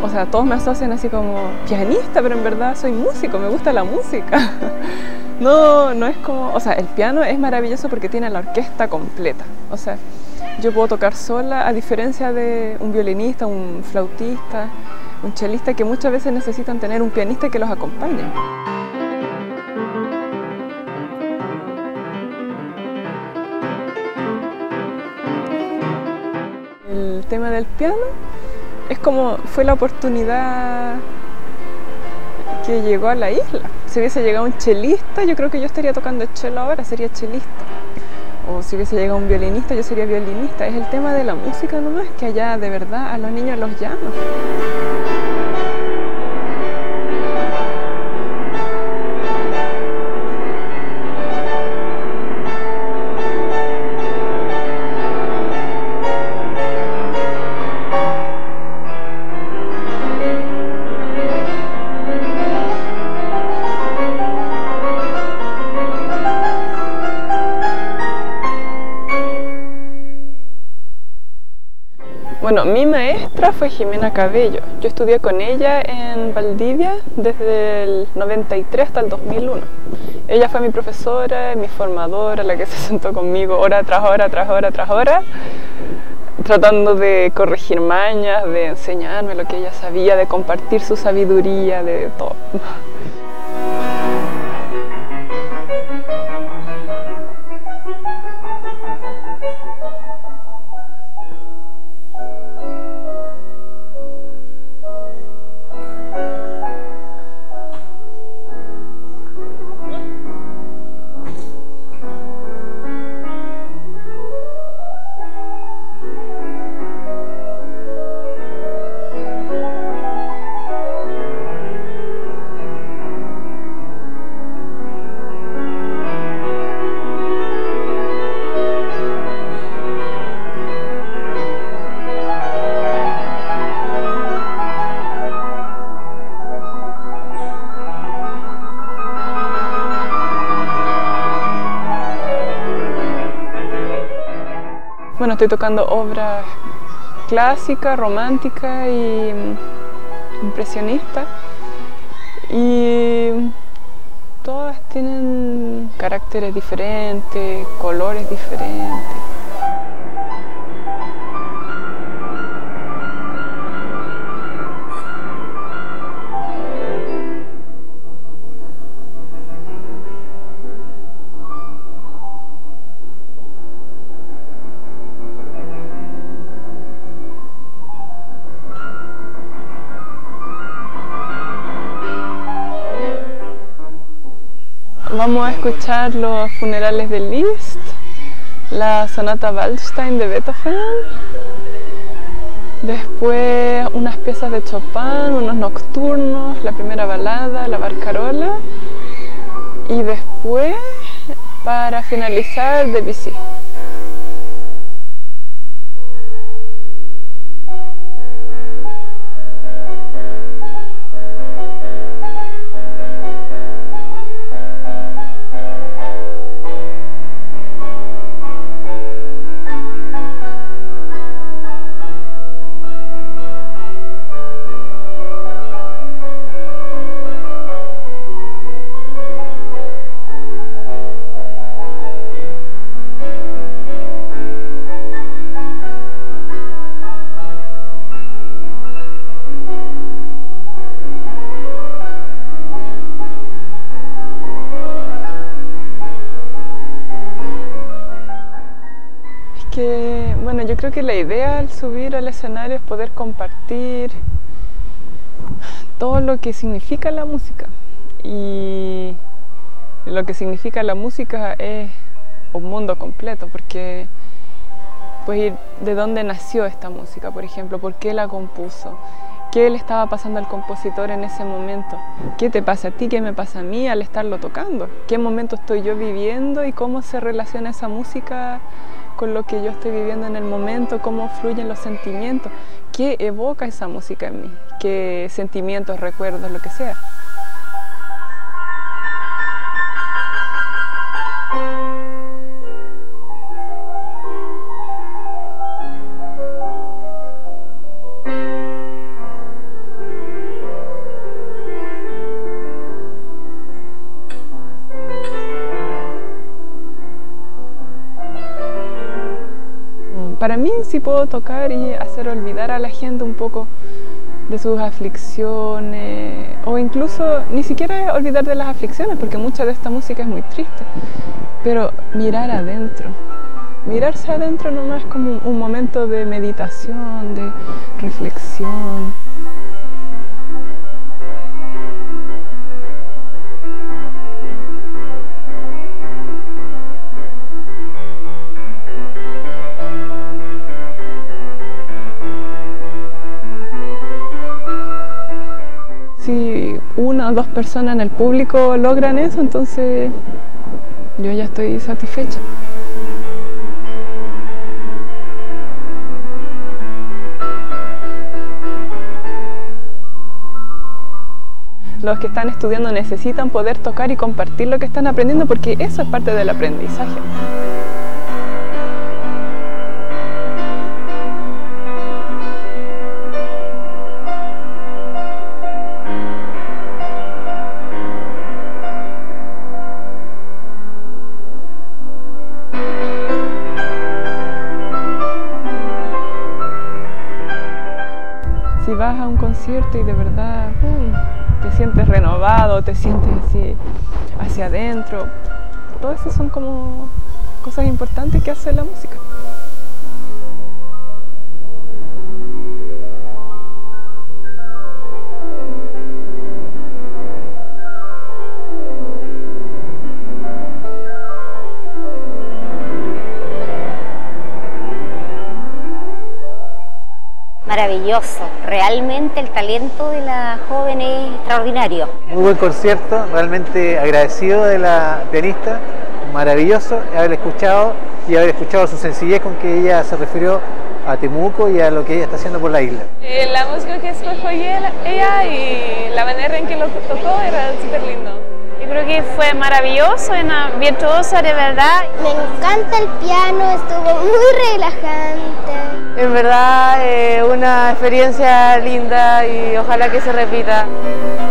sea, todos me asocian así como pianista, pero en verdad soy músico, me gusta la música. No, no es como, o sea, el piano es maravilloso porque tiene la orquesta completa. O sea, yo puedo tocar sola, a diferencia de un violinista, un flautista, un chelista, que muchas veces necesitan tener un pianista que los acompañe. El tema del piano es como fue la oportunidad que llegó a la isla. Si hubiese llegado un chelista, yo creo que yo estaría tocando cello ahora, sería chelista. O si hubiese llegado un violinista, yo sería violinista. Es el tema de la música nomás, que allá de verdad a los niños los llama. Bueno, mi maestra fue Jimena Cabello. Yo estudié con ella en Valdivia desde el 93 hasta el 2001. Ella fue mi profesora, mi formadora, la que se sentó conmigo hora tras hora, tras hora, tras hora, tratando de corregir mañas, de enseñarme lo que ella sabía, de compartir su sabiduría, de todo. Bueno, estoy tocando obras clásicas, románticas y impresionistas, y todas tienen caracteres diferentes, colores diferentes. Vamos a escuchar los funerales de Liszt, la sonata Waldstein de Beethoven, después unas piezas de Chopin, unos nocturnos, la primera balada, la Barcarola, y después, para finalizar, Debussy. Bueno, yo creo que la idea al subir al escenario es poder compartir todo lo que significa la música. Y lo que significa la música es un mundo completo, porque puedes ir de dónde nació esta música, por ejemplo, por qué la compuso, qué le estaba pasando al compositor en ese momento, qué te pasa a ti, qué me pasa a mí al estarlo tocando, qué momento estoy yo viviendo y cómo se relaciona esa música con lo que yo estoy viviendo en el momento, cómo fluyen los sentimientos, qué evoca esa música en mí, qué sentimientos, recuerdos, lo que sea. para mí sí puedo tocar y hacer olvidar a la gente un poco de sus aflicciones, o incluso ni siquiera olvidar de las aflicciones, porque mucha de esta música es muy triste, pero mirar adentro. Mirarse adentro nomás como un momento de meditación, de reflexión. Si una o dos personas en el público logran eso, entonces yo ya estoy satisfecha. Los que están estudiando necesitan poder tocar y compartir lo que están aprendiendo, porque eso es parte del aprendizaje. Si vas a un concierto y de verdad te sientes renovado, te sientes así hacia adentro, todo eso son como cosas importantes que hace la música. Maravilloso, realmente el talento de la joven es extraordinario. Muy buen concierto, realmente agradecido de la pianista, maravilloso haber escuchado su sencillez con que ella se refirió a Temuco y a lo que ella está haciendo por la isla. La música que escogió ella y la manera en que lo tocó era súper lindo. Yo creo que fue maravilloso, una virtuosa de verdad. Me encanta el piano, estuvo muy relajante. En verdad, una experiencia linda y ojalá que se repita.